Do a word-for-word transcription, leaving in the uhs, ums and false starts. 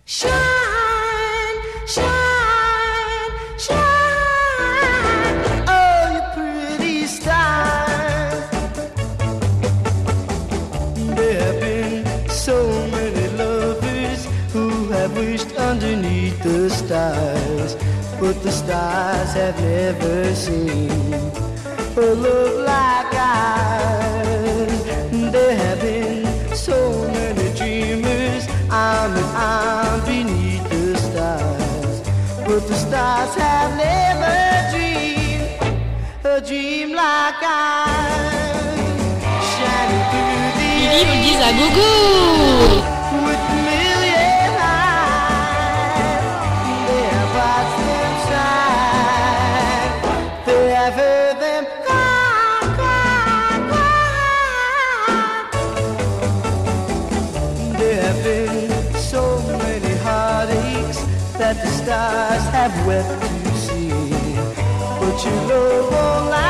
Shine, shine, shine. Oh, you pretty stars. There have been so many lovers who have wished underneath the stars, but the stars have never seen a love like ours. There have been so many dreamers arm in arm beneath the stars, but the stars have never dreamed a dream like ours. Shining through the Ils me disent à gogo. with million eyes, they have watched them shine. They have heard them cry, cry, cry. There have been so many heartaches that the stars have wept to see, but your love won't last.